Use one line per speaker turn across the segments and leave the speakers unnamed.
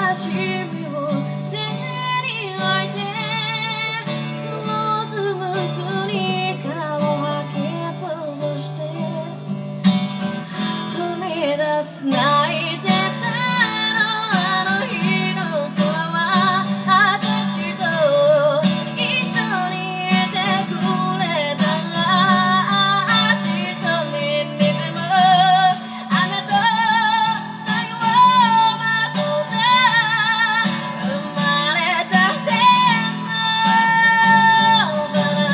しみを背に置いてローズムスニーカーを履き潰して踏み出す泣いてたあの日の空は私と一緒にいてくれた明日に似ても雨と太陽をまとって生まれた天の花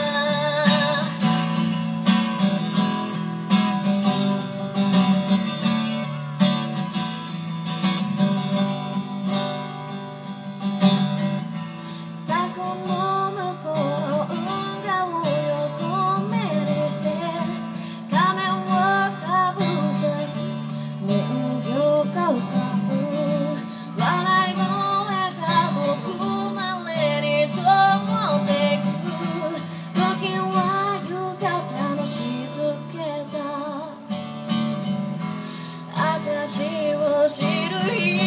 柵の向こうの運河を横目にして仮面をかぶって人形が浮かぶ笑い声が僕までに通っていく時は夕方の静けさ私を知る人